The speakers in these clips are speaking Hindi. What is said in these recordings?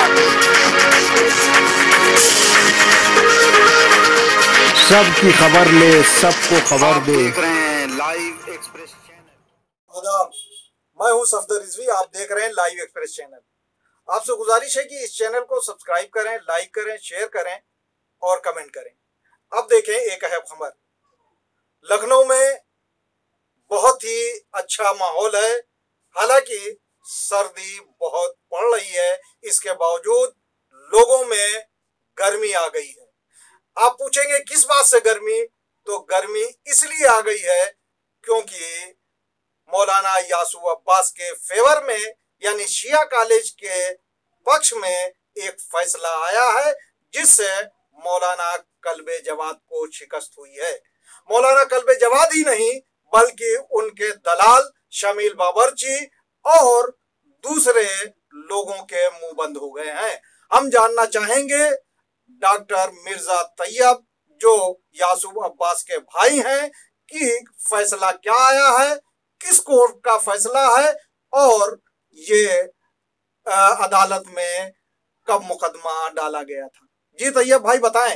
सबकी खबर ले, सबको खबर दे। देख रहे हैं लाइव एक्सप्रेस चैनल। आदाब, मैं हूं सफदर रिजवी। आप देख रहे हैं लाइव एक्सप्रेस चैनल। आपसे गुजारिश है कि इस चैनल को सब्सक्राइब करें, लाइक करें, शेयर करें और कमेंट करें। अब देखें एक अहम खबर। लखनऊ में बहुत ही अच्छा माहौल है। हालांकि सर्दी बहुत पड़ रही है, इसके बावजूद लोगों में गर्मी आ गई है। आप पूछेंगे किस बात से गर्मी? तो गर्मी इसलिए आ गई है क्योंकि मौलाना यासूब अब्बास के फेवर में यानी शिया कॉलेज के पक्ष में एक फैसला आया है, जिससे मौलाना कल्बे जवाद को शिकस्त हुई है। मौलाना कल्बे जवाद ही नहीं बल्कि उनके दलाल शमील बाबरची और दूसरे लोगों के मुंह बंद हो गए हैं। हम जानना चाहेंगे डॉक्टर मिर्जा तैयब, जो यासूब अब्बास के भाई हैं, कि फैसला क्या आया है, किस कोर्ट का फैसला है और ये अदालत में कब मुकदमा डाला गया था। जी तैयब भाई बताएं।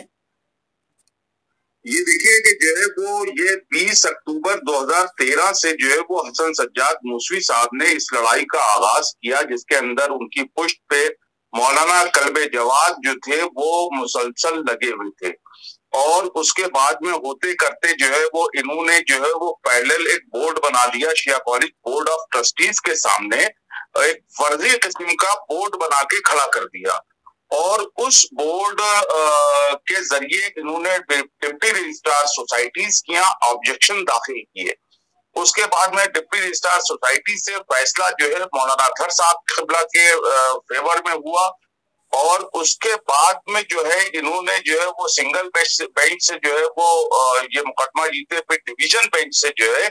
ये देखिए कि जो है वो ये 20 अक्टूबर 2013 से जो है वो हसन सज्जाद मूसवी साहब ने इस लड़ाई का आगाज किया, जिसके अंदर उनकी पुष्ट पे मौलाना कल्बे जवाद जो थे वो मुसलसल लगे हुए थे। और उसके बाद में होते करते जो है वो इन्होंने जो है वो पैरेलल एक बोर्ड बना दिया Shia college board of trustees के सामने, एक फर्जी किस्म का बोर्ड बना के खड़ा कर दिया। और उस बोर्ड के जरिए इन्होंने डिप्टी रजिस्ट्रार सोसाइटीज की ऑब्जेक्शन दाखिल किए। उसके बाद में डिप्टी रजिस्ट्रार सोसाइटी से फैसला जो है मौलाना अतहर साहब क़िबला के फेवर में हुआ। और उसके बाद में जो है इन्होंने जो है वो सिंगल बेंच से जो है वो ये मुकदमा जीते, फिर डिवीजन बेंच से जो है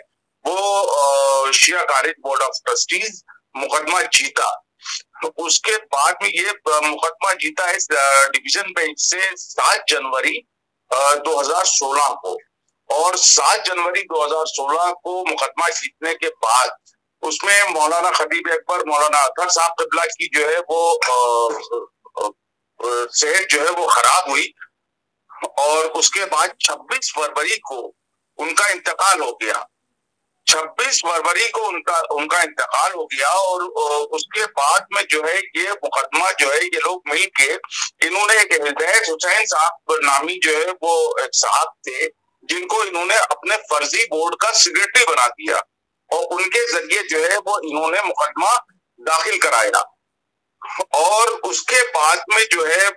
वो Shia college board of trustees मुकदमा जीता। उसके बाद में ये मुकदमा जीता है डिवीजन बेंच से 7 जनवरी 2016 को। और 7 जनवरी 2016 को मुकदमा जीतने के बाद उसमें मौलाना खतीब अकबर मौलाना अतहर साहब क़िबला की जो है वो सेहत जो है वो खराब हुई। और उसके बाद 26 फरवरी को उनका इंतकाल हो गया। 26 फरवरी को उनका इंतकाल हो गया। और उसके बाद में जो है ये मुकदमा जो है ये लोग मिलके इन्होंने एक हिदायत हुसैन साहब नामी जो है वो एक साहब थे, जिनको इन्होंने अपने फर्जी बोर्ड का सेक्रेटरी बना दिया और उनके जरिए जो है वो इन्होंने मुकदमा दाखिल कराया। और उसके बाद में जो है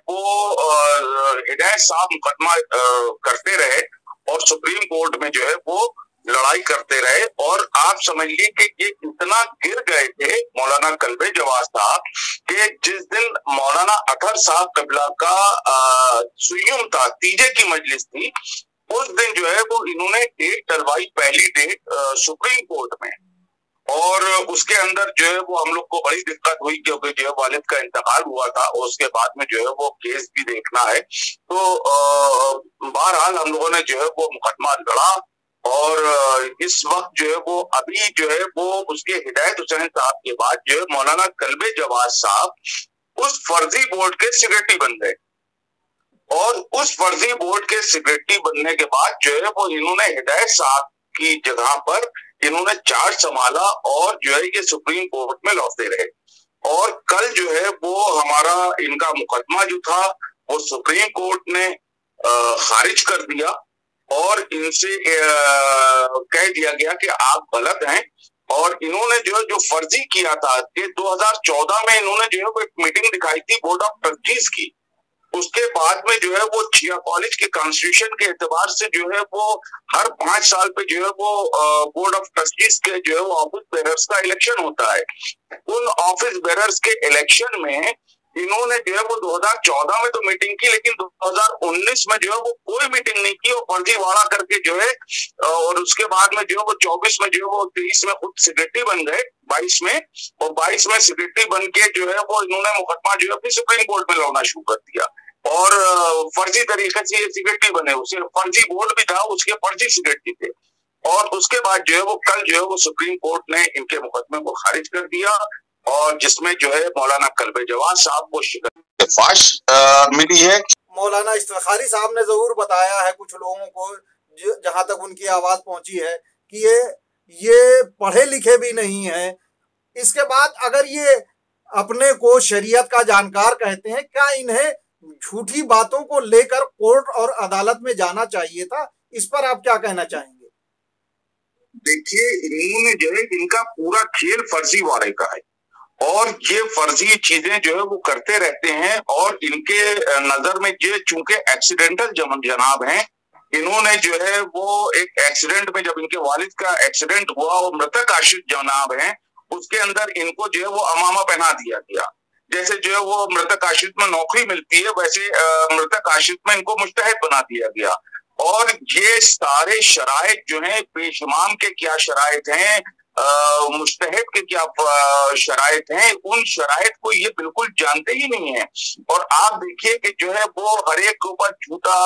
वो हिदायत साहब मुकदमा करते रहे और सुप्रीम कोर्ट में जो है वो लड़ाई करते रहे। और आप समझ लीजिए कि ये इतना गिर गए थे मौलाना कल्बे जवाद साहब कि जिस दिन मौलाना अतहर साहब क़िबला का सुय्युम था, तीजे की मजलिस थी, उस दिन जो है वो इन्होंने डेट डलवाई, पहली डेट सुप्रीम कोर्ट में। और उसके अंदर जो है वो हम लोग को बड़ी दिक्कत हुई क्योंकि जो है वालिद का इंतकाल हुआ था और उसके बाद में जो है वो केस भी देखना है। तो बहरहाल हम लोगों ने जो है वो मुकदमा लड़ा। और इस वक्त जो है वो अभी जो है वो उसके हिदायत हुसैन साहब के बाद जो है मौलाना कल्बे जवाद साहब उस फर्जी बोर्ड के सेक्रेटरी बन गए। और उस फर्जी बोर्ड के सेक्रेटरी बनने के बाद जो है वो इन्होंने हिदायत साहब की जगह पर इन्होंने चार्ज संभाला और जो है ये सुप्रीम कोर्ट में लौटते रहे। और कल जो है वो हमारा इनका मुकदमा जो था वो सुप्रीम कोर्ट ने खारिज कर दिया और इनसे कह दिया गया कि आप गलत हैं। और इन्होंने जो फर्जी किया था कि 2014 में इन्होंने जो है वो एक मीटिंग दिखाई थी बोर्ड ऑफ ट्रस्टीज की। उसके बाद में जो है वो शिया कॉलेज के कॉन्स्टिट्यूशन के एतबार से जो है वो हर 5 साल पे जो है वो बोर्ड ऑफ ट्रस्टीज के जो है वो ऑफिस बेरर्स का इलेक्शन होता है। उन ऑफिस बेरर्स के इलेक्शन में इन्होंने जो है वो 2014 में तो मीटिंग की, लेकिन 2019 में जो है वो कोई मीटिंग नहीं की और फर्जीवाड़ा करके जो है और उसके बाद में जो है वो 24 में जो है वो 23 में खुद सेक्रेटरी बन गए, 22 में, और 22 में सेक्रेटरी बन के जो है वो इन्होंने मुकदमा जो है अपनी सुप्रीम कोर्ट में लड़ना शुरू कर दिया। और फर्जी तरीके से ये सेक्रेटरी बने, उसे फर्जी बोर्ड भी था, उसके फर्जी सेक्रेटरी थे। और उसके बाद जो है वो कल जो है वो सुप्रीम कोर्ट ने इनके मुकदमे को खारिज कर दिया और जिसमें जो है मौलाना कल्बे जवाद साहब को शिकस्त फाश मिली है। मौलाना इफ्तिखारी साहब ने जरूर बताया है कुछ लोगों को, जहां तक उनकी आवाज पहुंची है, कि ये पढ़े लिखे भी नहीं है। इसके बाद अगर ये अपने को शरीयत का जानकार कहते हैं, क्या इन्हें झूठी बातों को लेकर कोर्ट और अदालत में जाना चाहिए था? इस पर आप क्या कहना चाहेंगे? देखिए, इन्होंने जो है इनका पूरा खेल फर्जी वाले का है और ये फर्जी चीजें जो है वो करते रहते हैं और इनके नजर में ये चूंकि एक्सीडेंटल जनाब हैं, इन्होंने जो है वो एक एक्सीडेंट में, जब इनके वालिद का एक्सीडेंट हुआ और मृतक आश्रित जनाब हैं, उसके अंदर इनको जो है वो अमामा पहना दिया गया। जैसे जो है वो मृतक आश्रित में नौकरी मिलती है, वैसे मृतक आश्रित में इनको मुस्तहद बना दिया गया। और ये सारे शराइत जो हैं, पेश इमाम के क्या शराइत हैं, मुस्तहद के क्या शराइत हैं, उन शराइत को ये बिल्कुल जानते ही नहीं है। और आप देखिए कि जो है वो हर एक के ऊपर झूठा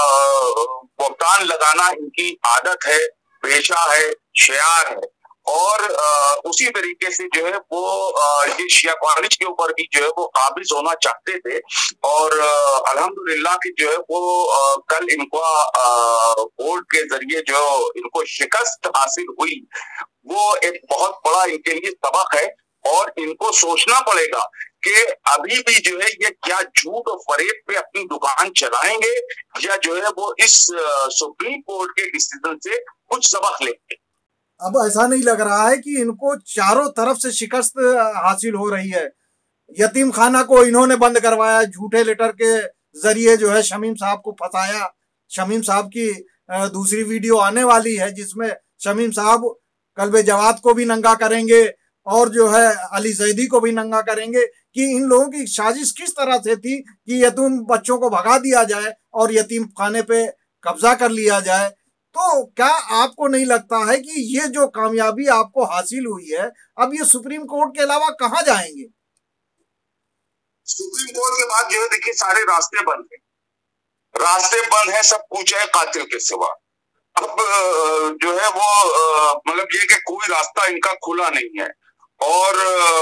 भुगतान लगाना इनकी आदत है, पेशा है, शियार है। और उसी तरीके से जो है वो ये शिया कॉलेज के ऊपर भी जो है वो काबिज होना चाहते थे और अल्हम्दुलिल्लाह की जो है वो कल इनको बोर्ड के जरिए जो इनको शिकस्त हासिल हुई, वो एक बहुत बड़ा इनके लिए सबक है। और इनको सोचना पड़ेगा कि अभी भी जो है ये क्या झूठ और फरेब पे अपनी दुकान चलाएंगे या जो है वो इस सुप्रीम कोर्ट के डिसीजन से कुछ सबक लेंगे। अब ऐसा नहीं लग रहा है कि इनको चारों तरफ से शिकस्त हासिल हो रही है। यतीम खाना को इन्होंने बंद करवाया, झूठे लेटर के जरिए जो है शमीम साहब को फंसाया। शमीम साहब की दूसरी वीडियो आने वाली है जिसमें शमीम साहब कल्बे जवाद को भी नंगा करेंगे और जो है अली जैदी को भी नंगा करेंगे कि इन लोगों की साजिश किस तरह से थी कि यतीम बच्चों को भगा दिया जाए और यतीम खाने पे कब्जा कर लिया जाए। तो क्या आपको नहीं लगता है कि ये जो कामयाबी आपको हासिल हुई है, अब ये सुप्रीम कोर्ट के अलावा कहाँ जाएंगे? सुप्रीम कोर्ट के बाद जो है देखिए सारे रास्ते बंद हैं, रास्ते बंद है, सब कुछ है कातिल के सिवा। अब जो है वो मतलब ये कि कोई रास्ता इनका खुला नहीं है और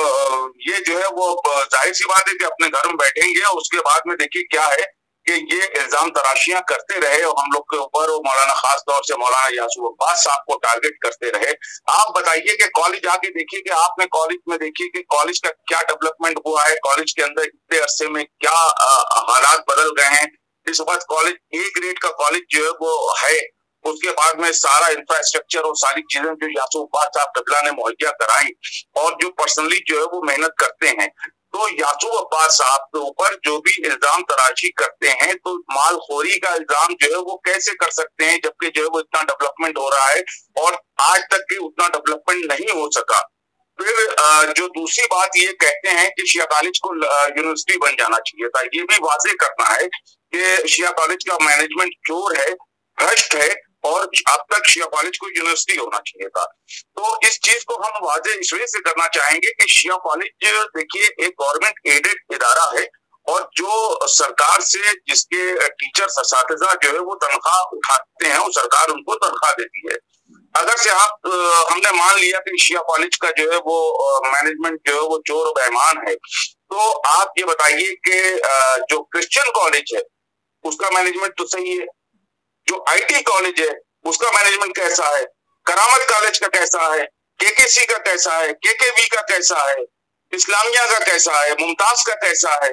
ये जो है वो जाहिर सी बात है कि अपने घर में बैठेंगे और उसके बाद में देखिए क्या है कि ये इल्जाम तराशियां करते रहे और हम लोग के ऊपर और मौलाना खास तौर से मौलाना यासूब अब्बास साहब को टारगेट करते रहे। आप बताइए कि कॉलेज आके देखिए कि आपने कॉलेज में देखिए कि कॉलेज का क्या डेवलपमेंट हुआ है, कॉलेज के अंदर इतने अरसे में क्या हालात बदल गए हैं। इस वक्त कॉलेज ए ग्रेड का कॉलेज जो है वो है, उसके बाद में सारा इंफ्रास्ट्रक्चर और सारी चीजें जो यासूब अब्बास साहब कबला ने मुहैया कराई और जो पर्सनली जो है वो मेहनत करते हैं, तो यासूब अब्बास साहब के ऊपर जो भी इल्जाम तराशी करते हैं तो मालखोरी का इल्जाम जो है वो कैसे कर सकते हैं जबकि जो है वो इतना डेवलपमेंट हो रहा है और आज तक के उतना डेवलपमेंट नहीं हो सका। फिर जो दूसरी बात ये कहते हैं कि शिया कॉलेज को यूनिवर्सिटी बन जाना चाहिए था। ये भी वाजे करना है कि शिया कॉलेज का मैनेजमेंट चोर है, भ्रष्ट है और अब तक शिया कॉलेज को यूनिवर्सिटी होना चाहिए था। तो इस चीज को हम वाजे इस वजह से करना चाहेंगे कि शिया कॉलेज देखिए एक गवर्नमेंट एडेड इदारा है और जो सरकार से जिसके टीचर्स असातिज़ा जो है वो तनख्वाह उठाते हैं, वो सरकार उनको तनख्वाह देती है। अगर से आप हमने मान लिया कि शिया कॉलेज का जो है वो मैनेजमेंट जो है वो चोर और बेईमान है, तो आप ये बताइए कि जो क्रिश्चियन कॉलेज है उसका मैनेजमेंट तो सही है, जो आईटी कॉलेज है उसका मैनेजमेंट कैसा है, करामत कॉलेज का कैसा है, केकेसी का कैसा है, केकेवी का कैसा है, इस्लामिया का कैसा है, मुमताज का कैसा है,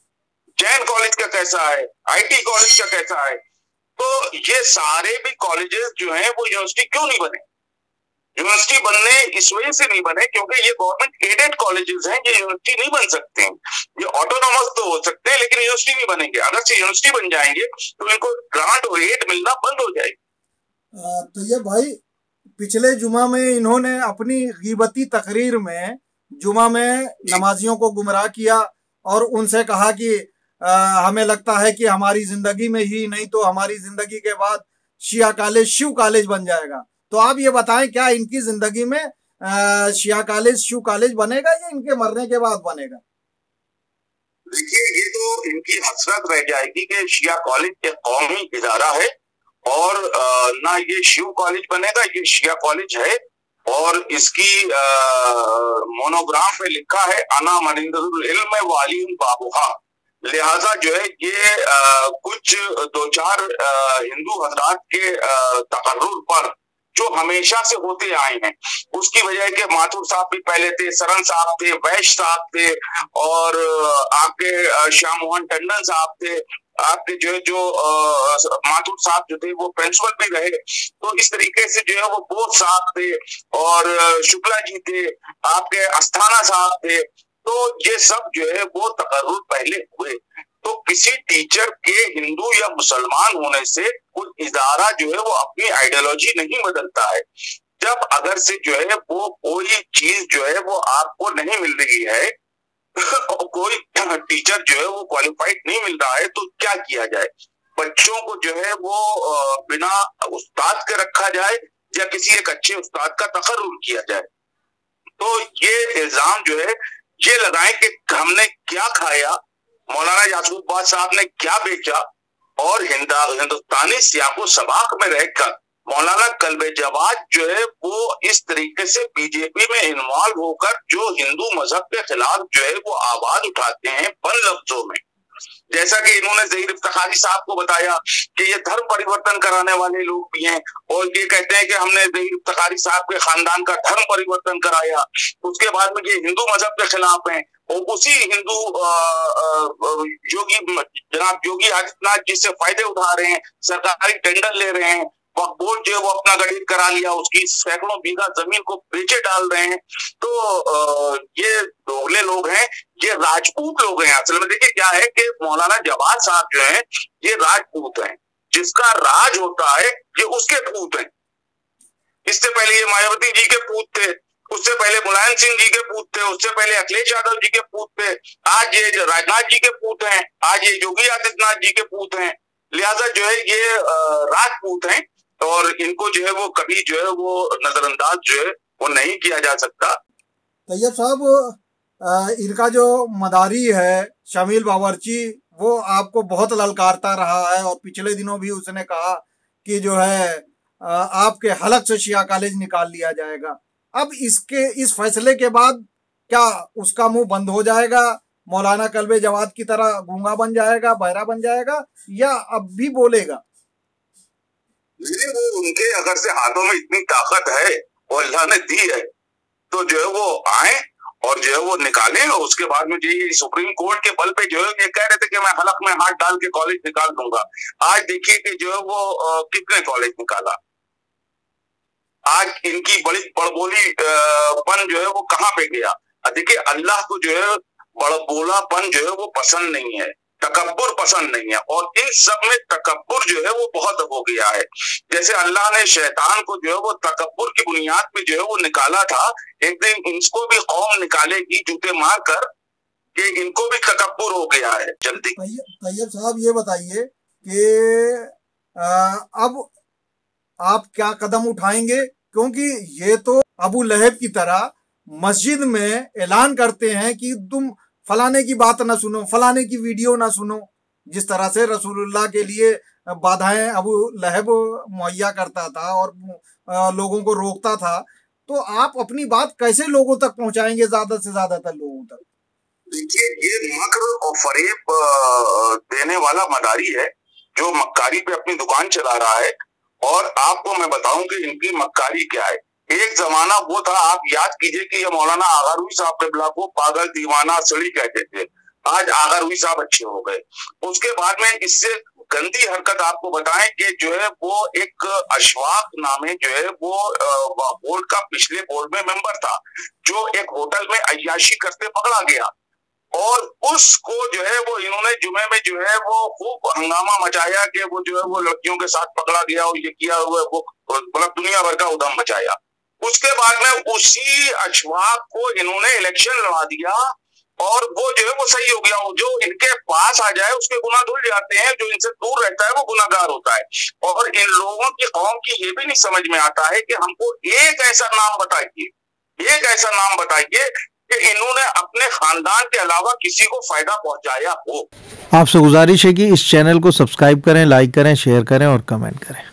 जैन कॉलेज का कैसा है, आईटी कॉलेज का कैसा है। तो ये सारे भी कॉलेजेस जो हैं वो यूनिवर्सिटी क्यों नहीं बने? यूनिवर्सिटी बनने इस वजह से नहीं बने क्योंकि ये गवर्नमेंट एडेड कॉलेजेस हैं, ये यूनिवर्सिटी नहीं बन सकते हैं। ये ऑटोनॉमस तो हो सकते हैं लेकिन यूनिवर्सिटी नहीं बनेंगे। अगर से यूनिवर्सिटी बन जाएंगे तो इनको ग्रांट और एड मिलना बंद हो जाएगी। तो ये भाई पिछले जुमा में इन्होंने अपनी गीबती तकरीर में जुमा में नमाजियों को गुमराह किया और उनसे कहा कि हमें लगता है कि हमारी जिंदगी में ही नहीं तो हमारी जिंदगी के बाद शिया कॉलेज शिव कॉलेज बन जाएगा। तो आप ये बताएं क्या इनकी जिंदगी में शिया कॉलेज शिव कॉलेज बनेगा या इनके मरने के बाद बनेगा? देखिए ये तो इनकी हसरत रह जाएगी कि शिया कॉलेज एक कौमी इदारा है और ना ये शिव कॉलेज बनेगा, ये शिया कॉलेज है। और इसकी मोनोग्राम पे लिखा है अना मनिंदुल इल्म वालियुन बाबुहा, लिहाजा जो है ये कुछ दो चार हिंदू हजरात के तकर्रुर पर जो हमेशा से होते आए हैं, उसकी वजह के माथुर साहब भी पहले थे, सरन साहब थे, वैश्य साहब थे, और आपके श्याम मोहन टंडन साहब थे, आपके जो माथुर साहब जो थे वो प्रिंसिपल भी रहे। तो इस तरीके से जो है वो बोस साहब थे और शुक्ला जी थे, आपके अस्थाना साहब थे। तो ये सब जो है वो तकर्रुर पहले हुए। तो किसी टीचर के हिंदू या मुसलमान होने से कोई इदारा जो है वो अपनी आइडियोलॉजी नहीं बदलता है। जब अगर से जो है वो कोई चीज जो है वो आपको नहीं मिल रही है, कोई टीचर जो है वो क्वालिफाइड नहीं मिल रहा है, तो क्या किया जाए? बच्चों को जो है वो बिना उस्ताद के रखा जाए या किसी एक अच्छे उस्ताद का तकर्रुर किया जाए। तो ये इल्जाम जो है ये लगाएं कि हमने क्या खाया, मौलाना याकूब साहब ने क्या बेचा, और हिंदुस्तानी सियाको सबाक में रहकर मौलाना कल्बे जवाद जो है वो इस तरीके से बीजेपी में इन्वॉल्व होकर जो हिंदू मजहब के खिलाफ जो है वो आवाज उठाते हैं बंद लफ्जों में। जैसा कि इन्होंने ज़हीर इफ्तिखारी साहब को बताया कि ये धर्म परिवर्तन कराने वाले लोग भी हैं, और ये कहते हैं कि हमने ज़हीर इफ्तिखारी साहब के खानदान का धर्म परिवर्तन कराया। उसके बाद में ये हिंदू मजहब के खिलाफ हैं, और उसी हिंदू जनाब योगी आदित्यनाथ जी से फायदे उठा रहे हैं, सरकारी टेंडर ले रहे हैं, वक्फ बोर्ड जो है वो अपना गठित करा लिया, उसकी सैकड़ों बीघा जमीन को बेचे डाल रहे हैं। तो ये दोगले लोग हैं, ये राजपूत लोग हैं। असल में देखिए क्या है कि मौलाना जवाद साहब जो हैं ये राजपूत हैं, जिसका राज होता है ये उसके पूत हैं। इससे पहले ये मायावती जी के पूत थे, उससे पहले मुलायम सिंह जी के पूत थे, उससे पहले अखिलेश यादव जी के पूत थे, आज ये राजनाथ जी के पूत हैं, आज ये योगी आदित्यनाथ जी के पूत हैं। लिहाजा जो है ये राजपूत हैं, और इनको जो है वो कभी जो है वो नजरअंदाज जो है वो नहीं किया जा सकता। तैयब साहब, इनका जो मदारी है शमील बावर्ची, वो आपको बहुत ललकारता रहा है, और पिछले दिनों भी उसने कहा कि जो है आपके हलक से शिया कॉलेज निकाल लिया जाएगा। अब इस फैसले के बाद क्या उसका मुंह बंद हो जाएगा, मौलाना कल्बे जवाद की तरह गूंगा बन जाएगा, बहरा बन जाएगा, या अब भी बोलेगा? नहीं, वो उनके अगर से हाथों में इतनी ताकत है और अल्लाह ने दी है, तो जो है वो आए और जो है वो निकालें। और उसके बाद में जो सुप्रीम कोर्ट के बल पे जो है ये कह रहे थे कि मैं हलक में हाथ डाल के कॉलेज निकाल दूंगा। आज देखिए कि जो है वो कितने कॉलेज निकाला। आज इनकी बड़ी बड़बोली पन जो है वो कहाँ पे गया? देखिए अल्लाह को जो है बड़बोलापन जो है वो पसंद नहीं है, तकब्बुर पसंद नहीं है, और इन सब में तकब्बुर जो है वो बहुत हो गया है। जैसे अल्लाह ने शैतान को जो है वो तकब्बुर की बुनियाद पे जो है वो निकाला था, एक दिन इनको भी कौम निकालेगी जूते मार कर कि इनको भी तकब्बुर हो गया है जल्दी। तैयब साहब ये बताइए कि अब आप क्या कदम उठाएंगे, क्योंकि ये तो अबू लहब की तरह मस्जिद में ऐलान करते हैं कि तुम फलाने की बात ना सुनो, फलाने की वीडियो ना सुनो, जिस तरह से रसूलुल्लाह के लिए बाधाएं अबू लहब मुहैया करता था और लोगों को रोकता था। तो आप अपनी बात कैसे लोगों तक पहुंचाएंगे, ज्यादा से ज्यादातर लोगों तक? देखिए ये मक्र और फरेब देने वाला मदारी है जो मक्कारी पे अपनी दुकान चला रहा है। और आपको मैं बताऊं कि इनकी मक्कारी क्या है। एक जमाना वो था, आप याद कीजिए कि ये मौलाना आगरवी साहब क़िबला को पागल दीवाना सड़ी कहते थे। आज आगरवी साहब अच्छे हो गए। उसके बाद में इससे गंदी हरकत आपको बताएं कि जो है वो एक अशफाक नामे जो है वो बोर्ड का पिछले बोर्ड में मेंबर था, जो एक होटल में अय्याशी करते पकड़ा गया, और उसको जो है वो इन्होंने जुमे में जो है वो खूब हंगामा मचाया कि वो जो है वो लड़कियों के साथ पकड़ा गया और ये किया हुआ, वो मतलब दुनिया भर का उधम मचाया। उसके बाद में उसी अशफाक को इन्होंने इलेक्शन लड़ा दिया, और वो जो है वो सही हो गया। जो इनके पास आ जाए उसके गुनाह धुल जाते हैं, जो इनसे दूर रहता है वो गुनाहगार होता है। और इन लोगों की कौम की ये भी नहीं समझ में आता है कि हमको एक ऐसा नाम बताइए, एक ऐसा नाम बताइए कि इन्होंने अपने खानदान के अलावा किसी को फायदा पहुंचाया हो। आपसे गुजारिश है कि इस चैनल को सब्सक्राइब करें, लाइक करें, शेयर करें और कमेंट करें।